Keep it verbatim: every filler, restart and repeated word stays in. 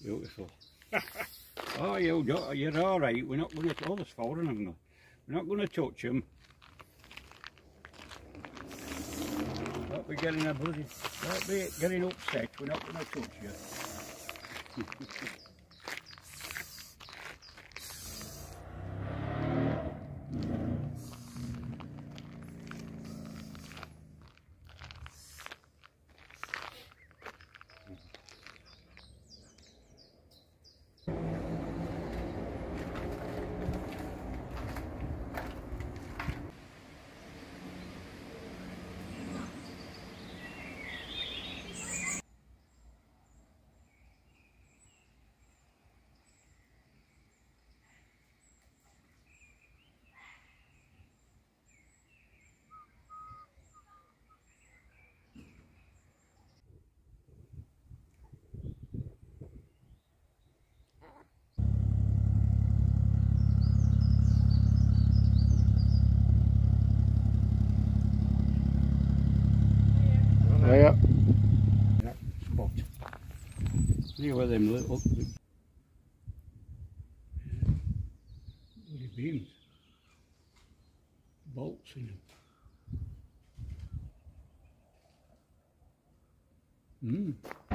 beautiful. Oh, you don't, you're all right. We're not going to. Oh, there's four of them. We're not going to touch them. Don't be getting a bloody. Don't be getting upset. We're not going to touch you. Yeah. That spot. See where them little bloody beams, bolts in them. Mm.